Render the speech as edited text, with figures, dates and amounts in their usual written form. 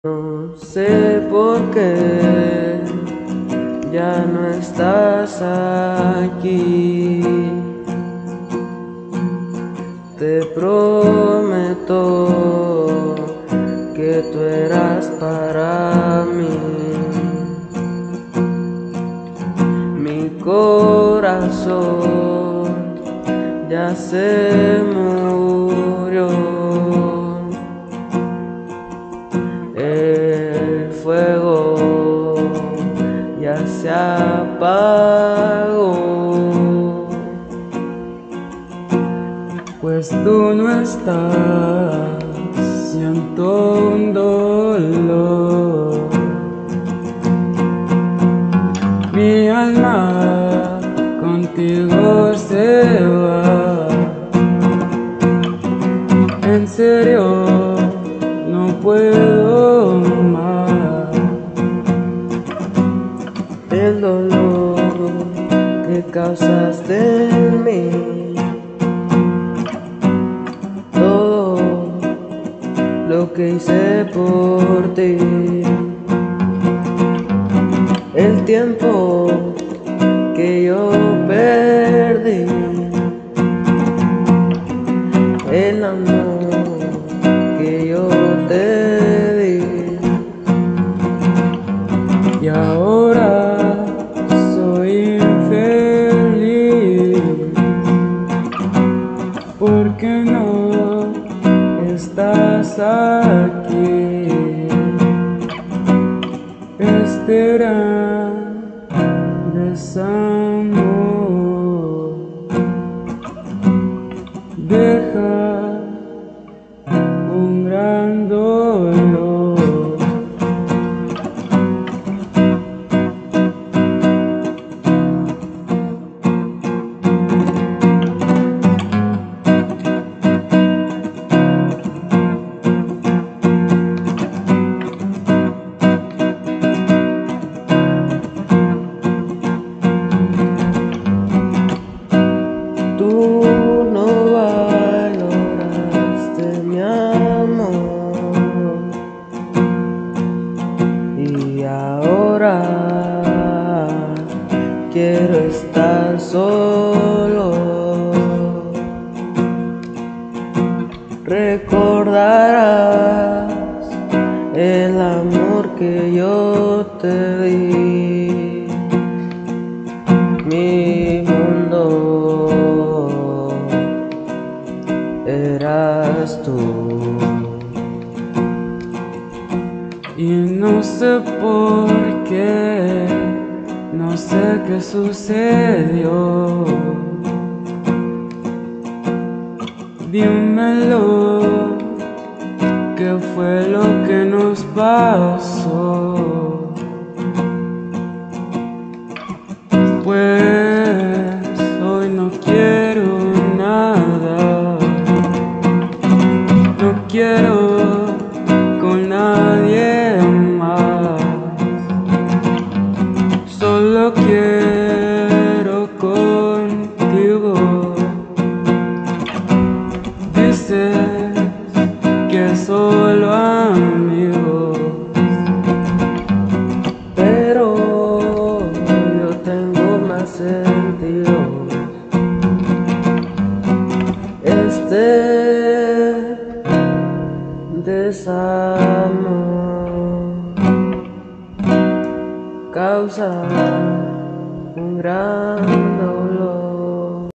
No sé por qué ya no estás aquí. Te prometo que tú eras para mí. Mi corazón ya se murió. El fuego ya se apagó, pues tú no estás. Siento un dolor, mi alma contigo se va. En serio, no puedo más. El dolor que causaste en mí, todo lo que hice por ti, el tiempo que yo perdí, el amor que yo te di, y ahora soy infeliz porque no estás aquí. Este gran desamor deja un gran dolor. Tú no valoraste mi amor y ahora quiero estar solo. Recordarás el amor que yo te di, mi mundo eras tú, y no sé por qué, no sé qué sucedió. Dímelo, ¿qué fue lo que nos pasó? Pues hoy no quiero nada, no quiero con nadie más, solo quiero contigo. Dices que solo amigos, pero yo tengo más sentido. Este desamor causa un gran